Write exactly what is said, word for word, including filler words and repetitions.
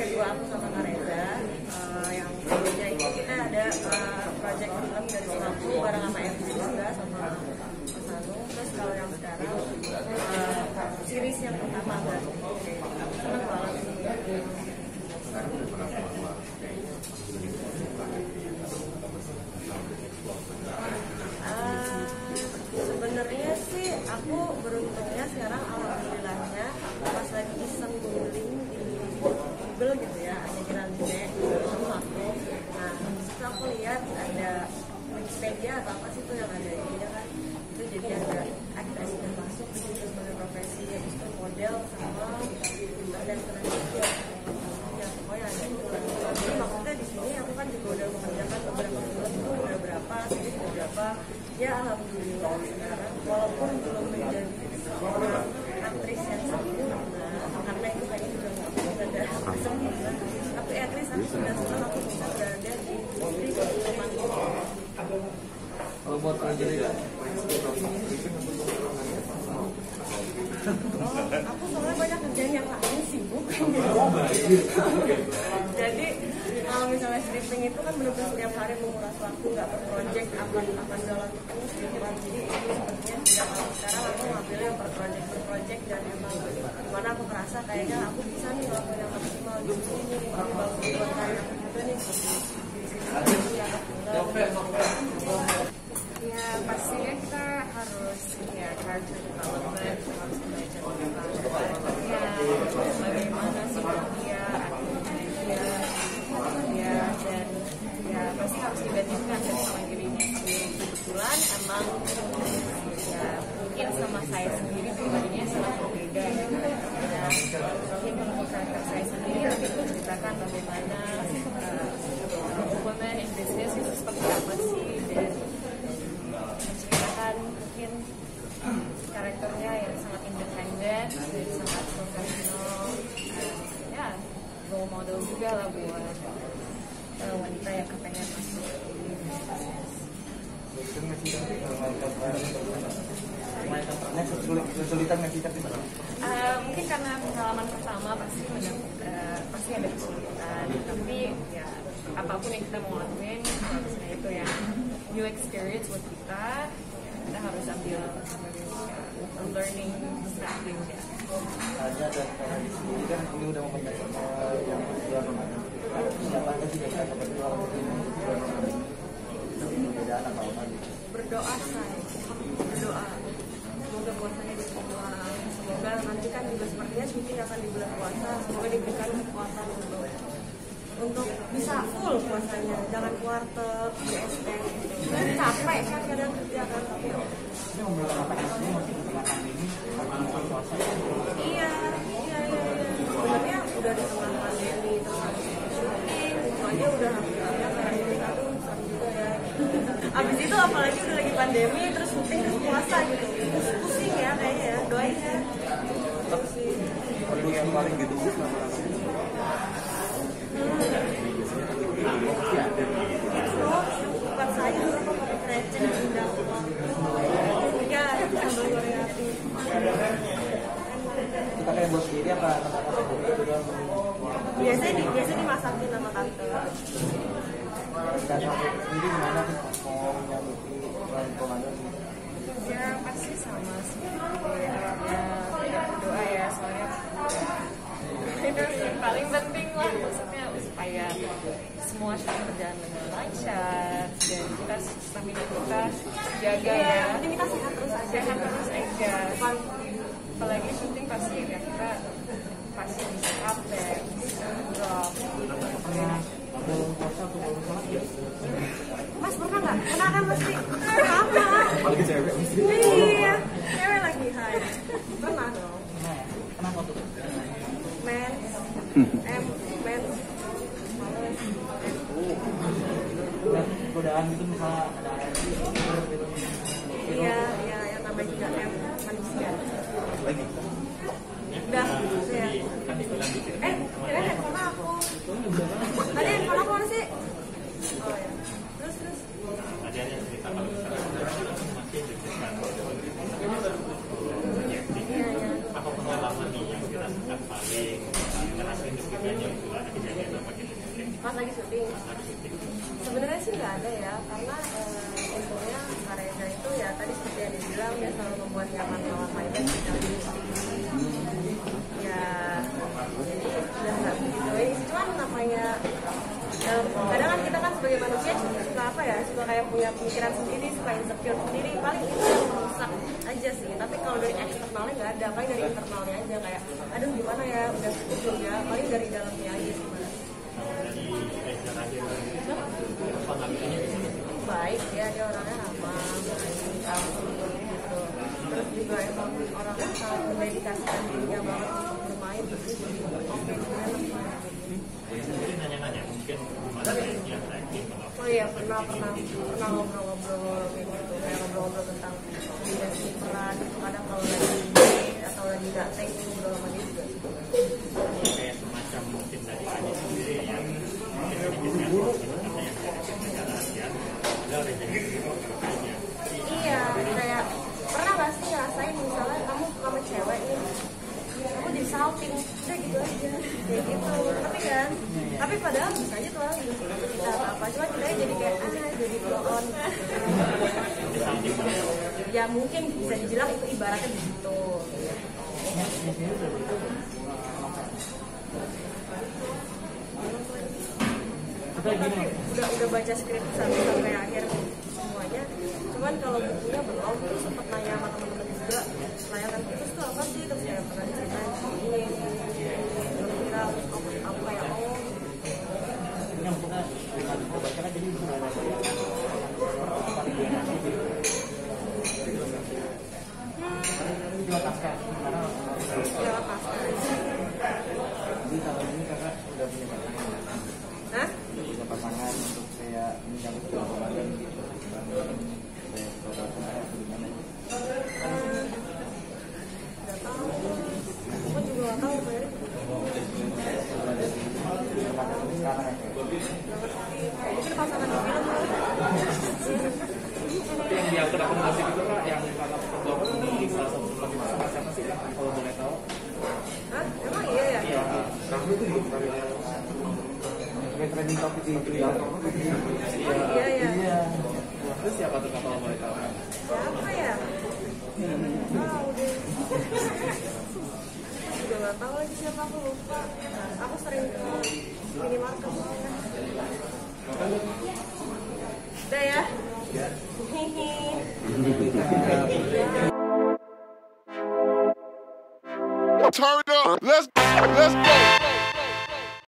berdua aku sama Kak Reza. Uh, yang sebelumnya itu kita ada uh, project film dari Singapura bareng sama F C juga sama Mas Anu. Terus kalau yang sekarang uh, series yang pertama berarti seneng banget sih. Uh, sebenarnya sih aku beruntungnya sekarang alhamdulillahnya pas lagi iseng googling di Google gitu ya, ada Grande itu aku. Nah, terus aku lihat ada Wikipedia atau apa sih tuh yang ada ininya kan, itu jadi ada aktris yang masuk di situ sebagai profesi, habis itu model sama dan selanjutnya ya pokoknya ada itu lah. Jadi maksudnya di sini aku kan juga udah mengerjakan beberapa film itu udah berapa, series udah berapa. Ya alhamdulillah sekarang walaupun belum menjadi seorang aktris yang sempurna, karena itu kayaknya juga nggak ada kesempurnaan, tapi at least aku sudah senang aku bisa berada di industri perfilman ini. Kalau buat jadi Oh, aku soalnya banyak kerjaan yang lain sibuk. Jadi kalau misalnya stripping itu kan benar-benar setiap hari menguras waktu, nggak per project akan akan jalan terus gitu kan. Jadi itu sepertinya tidak, kalau sekarang aku ngambil yang per project per project dan emang dimana aku merasa kayaknya aku bisa nih lakuin yang maksimal di sini, ini bagus buat karya aku juga nih di sini ya. Ya pastinya kita harus ya character development, harus belajar tentang ya bagaimana sih dia, dia, ya dan ya pasti harus dibandingkan dari sama dirinya sendiri. Kebetulan emang ya mungkin sama saya sendiri pribadinya sangat berbeda ya. Nah, mungkin untuk karakter saya sendiri nanti menceritakan bagaimana uh, women in business itu seperti apa sih, dan menceritakan mungkin karakternya yang sangat independen dan sangat profesional, ya role model juga lah buat uh, wanita yang kepengen masuk di bisnis. Uh, mungkin karena pengalaman pertama pasti uh, pasti ada kesulitan, tapi ya apapun yang kita mau lakuin harusnya itu ya new experience buat kita, kita harus ambil sebagai uh, learning something ya. Ada dan karena di sini kan ini udah mau yang bulan Ramadan. Siapa aja sih yang berdoa mungkin bulan Ramadan ini perbedaan apa apa? Berdoa saya, berdoa. Semoga puasanya diterima. Semoga nanti kan juga sepertinya syuting akan di bulan puasa. Semoga diberikan kekuatan untuk untuk bisa full puasanya, jangan kuarter, B S T. Capek kan kadang kerja kan, tapi ini ngomong apa ini masih tengah pandemi, masih puasa. Iya, iya, iya. Sebenarnya udah di tengah pandemi, terus habis itu syuting, semuanya udah hampir-hampir kayak ini satu, sama juga ya. Abis itu apalagi udah lagi pandemi, terus syuting terus puasa gitu. Pusing ya kayaknya ya, doain ya. Pusing. Perlu yang paling ditunggu selama bukan saya apa pakai receh udah ya sambal goreng hati. kita kayak buat sendiri apa kata-kata itu doang? Biasanya di biasanya dimasakin sama tante. Dan sendiri gimana sih mau nyambi selain Ramadan? Ya pasti sama sih ya, ya berdoa ya, soalnya itu yang paling penting lah, maksudnya supaya semua syuting berjalan dengan lancar dan kita stamina kita jaga ya, Yang penting kita sehat terus aja. sehat terus aja. Apalagi syuting pasti ya kita pasti bisa capek, bisa drop. Belum puasa atau belum sholat ya? Mas pernah nggak? Pernah kan pasti. Sama. Apalagi cewek mesti. Iya. Cewek lagi hai. Pernah dong. Nah, kenapa tuh? Men. M. Men. Males. Dan godaan gitu misalnya ada alergi gitu. Iya, iya, yang namanya juga M manusia. Lagi. Udah, ya. Eh, kira handphone aku. Tadi handphone aku mana sih? Oh ya. Terus, terus. Tadi ada cerita kalau misalnya masih diberikan Iya, iya. apa pengalaman nih yang dirasakan kalian syuting ngerasain deg-degannya itu ada kejadian apa gitu Pas lagi syuting. lagi syuting? Sebenarnya sih nggak ada ya, karena eh, untungnya Kak Reza itu ya tadi seperti yang dibilang dia selalu membuat nyaman lawan mainnya ketika syuting. Ya, jadi udah nggak begitu. Cuman namanya eh, kadang kan kita kan sebagai manusia suka apa ya, suka kayak punya pemikiran sendiri, suka insecure sendiri. Paling itu yang merusak aja sih. Tapi kalau dari eksternalnya nggak ada, paling dari internalnya aja kayak, aduh gimana ya, udah setuju ya. Paling dari dalamnya aja sih. Dari Reza terakhir apa ngambilnya di sini? Baik ya, dia orangnya ramah, baik, ampun gitu. Terus juga emang orangnya sangat mendedikasikan dirinya banget untuk bermain gitu. Oke, gimana? Saya sendiri nanya-nanya mungkin gimana baiknya acting kalau Oh iya, pernah pernah pernah ngobrol-ngobrol kayak gitu, kayak ngobrol-ngobrol tentang dimensi peran. Kadang kalau lagi date atau lagi nggak take ngobrol sama dia juga. kayak semacam mungkin dari Adi sendiri yang mungkin sedikit nervous gitu karena yang dari negara Asia ada Reza gitu aja. Iya, kayak pernah nggak sih ngerasain misalnya kamu sama cewek nih, kamu di salting, udah gitu aja, kayak gitu. Tapi kan, tapi padahal bisa aja tuh lagi kita apa, cuma kita jadi kayak ah jadi blow on. Di samping mana? Ya mungkin bisa dibilang itu ibaratnya begitu. Tapi udah udah baca skrip sampai sampai akhir semuanya. Cuman kalau bukunya belum, terus sempat nanya sama teman-teman juga, layangan putus tuh apa sih? Terus ya pernah diceritain ini, terus kira aku aku kayak oh. yang kita kita baca kan jadi benar ada variasi gitu. Ini juga pasca karena Ya pasti. jadi tahun ini kakak udah punya pasangan ya? Hah? Punya pasangan untuk kayak menyambut ke Ramadan gitu. Kayak saudara-saudara atau gimana? Eh, Nggak tahu. Aku juga nggak tahu sebenarnya. Setelah dari pasangan ini sekarang ya kayak Mungkin pasangan di film loh. Tapi yang diatur akomodasi itu Pak, yang karena perdoman di salah satu tempat di mana siapa sih Kak, kalau boleh tahu? Hah? Emang iya ya? Iya, kamu itu juga kayak trending topik di Twitter. Oh iya ya. Iya. terus siapa tuh Kak, kalau boleh tahu? Siapa ya? Tahu deh. Aku juga nggak tahu lagi siapa, aku lupa. Aku sering ke minimarket soalnya. Udah ya? Hihi. Turn up. Let's let's go.